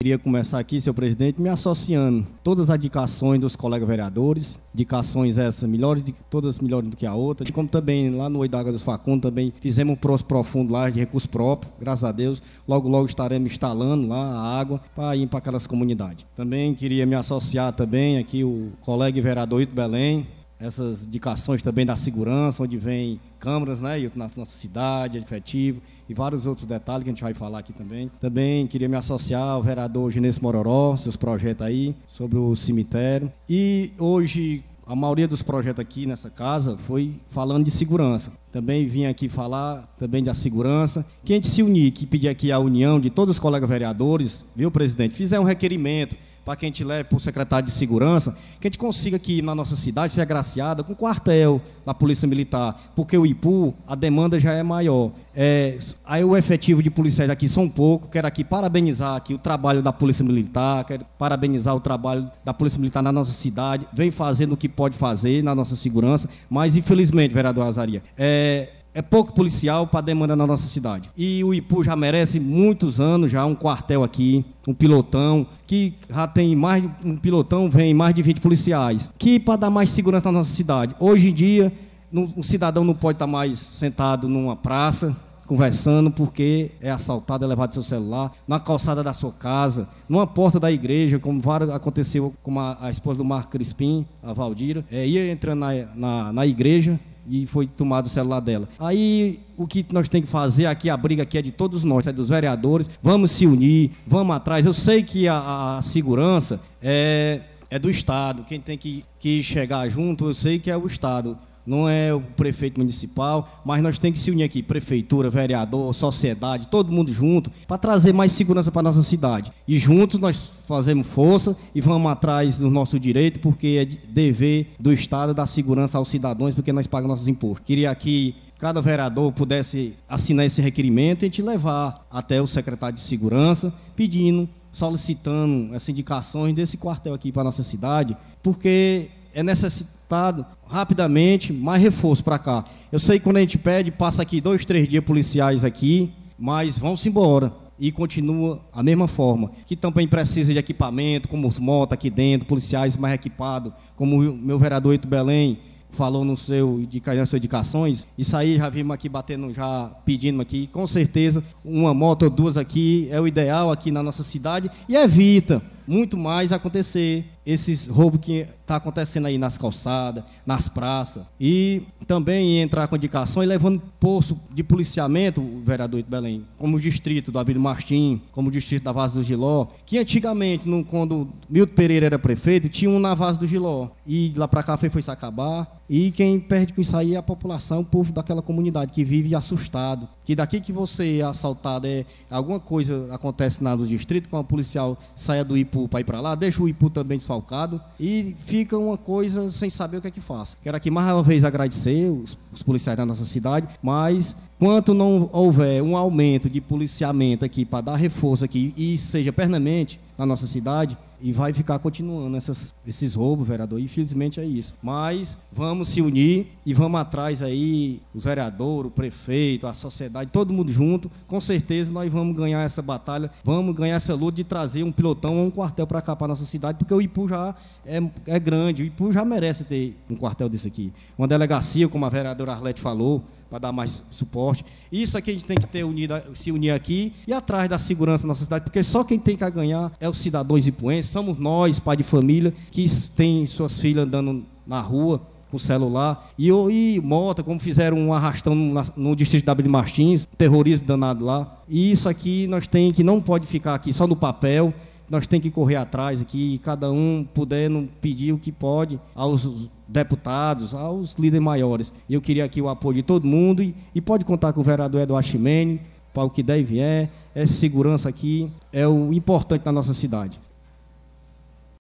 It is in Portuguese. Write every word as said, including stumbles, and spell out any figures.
queria começar aqui, senhor presidente, me associando todas as indicações dos colegas vereadores, indicações essas melhores, todas melhores do que a outra, como também lá no Oi da Água dos Facundos também fizemos um processo profundo lá de recurso próprio, graças a Deus, logo logo estaremos instalando lá a água para ir para aquelas comunidades. Também queria me associar também aqui o colega e vereador Ito Belém, essas indicações também da segurança, onde vem câmaras, né, na nossa cidade, efetivo, e vários outros detalhes que a gente vai falar aqui também. Também queria me associar ao vereador Ginês Mororó, seus projetos aí, sobre o cemitério. E hoje, a maioria dos projetos aqui nessa casa foi falando de segurança. Também vim aqui falar também da segurança. Que a gente se unir, que pedir aqui a união de todos os colegas vereadores, viu, presidente? Fizer um requerimento para que a gente leve para o secretário de segurança, que a gente consiga aqui na nossa cidade ser agraciada com quartel da Polícia Militar, porque o Ipu, a demanda já é maior. É, aí o efetivo de policiais aqui são pouco. Quero aqui parabenizar aqui o trabalho da Polícia Militar, quero parabenizar o trabalho da Polícia Militar na nossa cidade, vem fazendo o que pode fazer na nossa segurança, mas infelizmente, vereador Azaria, é... É pouco policial para a demanda na nossa cidade. E o Ipu já merece muitos anos, já um quartel aqui, um pilotão, que já tem mais, um pilotão vem mais de vinte policiais, que para dar mais segurança na nossa cidade. Hoje em dia, um cidadão não pode estar mais sentado numa praça, conversando, porque é assaltado, é levado seu celular, na calçada da sua casa, numa porta da igreja, como vários, aconteceu com a, a esposa do Marco Crispim, a Valdira, é, ia entrando na, na, na igreja, e foi tomado o celular dela. Aí, o que nós temos que fazer aqui, a briga aqui é de todos nós, é dos vereadores, vamos se unir, vamos atrás. Eu sei que a, a segurança é, é do Estado, quem tem que, que chegar junto, eu sei que é o Estado, não é o prefeito municipal, mas nós temos que se unir aqui, prefeitura, vereador, sociedade, todo mundo junto, para trazer mais segurança para a nossa cidade. E juntos nós fazemos força e vamos atrás do nosso direito, porque é dever do Estado dar segurança aos cidadãos, porque nós pagamos nossos impostos. Queria que cada vereador pudesse assinar esse requerimento e a gente levar até o secretário de Segurança, pedindo, solicitando essas indicações desse quartel aqui para a nossa cidade, porque é necessitado rapidamente mais reforço para cá. Eu sei que quando a gente pede, passa aqui dois, três dias policiais aqui, mas vão-se embora. E continua a mesma forma. Que também precisa de equipamento, como os motos aqui dentro, policiais mais equipados, como o meu vereador Ito Belém falou no seu, nas suas indicações. Isso aí já vimos aqui batendo, já pedindo aqui. Com certeza, uma moto ou duas aqui é o ideal aqui na nossa cidade e evita muito mais acontecer esses roubos que está acontecendo aí nas calçadas, nas praças. E também entrar com indicações, levando posto de policiamento, o vereador Ito Belém, como o distrito do Abílio Martim, como o distrito da Vaza do Giló, que antigamente, no, quando Milton Pereira era prefeito, tinha um na Vaza do Giló. E lá para cá foi, foi se acabar. E quem perde com isso aí é a população, o povo daquela comunidade, que vive assustado. Que daqui que você é assaltado, é, alguma coisa acontece na do distrito, quando o policial saia do Ipu para ir para lá, deixa o Ipu também desfalcado e fica uma coisa sem saber o que é que faça. Quero aqui mais uma vez agradecer os, os policiais da nossa cidade, mas enquanto não houver um aumento de policiamento aqui para dar reforço aqui e seja permanente na nossa cidade, e vai ficar continuando essas, esses roubos, vereador, infelizmente é isso. Mas vamos se unir e vamos atrás aí, os vereadores, o prefeito, a sociedade, todo mundo junto, com certeza nós vamos ganhar essa batalha, vamos ganhar essa luta de trazer um pilotão ou um quartel para cá, para nossa cidade, porque o Ipu já é, é grande, o Ipu já merece ter um quartel desse aqui. Uma delegacia, como a vereadora Arlete falou, para dar mais suporte. Isso aqui a gente tem que ter unido, se unir aqui e atrás da segurança da nossa cidade, porque só quem tem que ganhar é os cidadãos ipuenses, somos nós, pai de família, que tem suas filhas andando na rua com celular, e, e moto, como fizeram um arrastão no, no distrito da Abílio Martins, terrorismo danado lá. E isso aqui nós tem que, não pode ficar aqui só no papel, nós temos que correr atrás aqui, cada um podendo pedir o que pode aos deputados, aos líderes maiores. Eu queria aqui o apoio de todo mundo e, e pode contar com o vereador Eduardo Ximene, para o que deve é, essa segurança aqui é o importante na nossa cidade.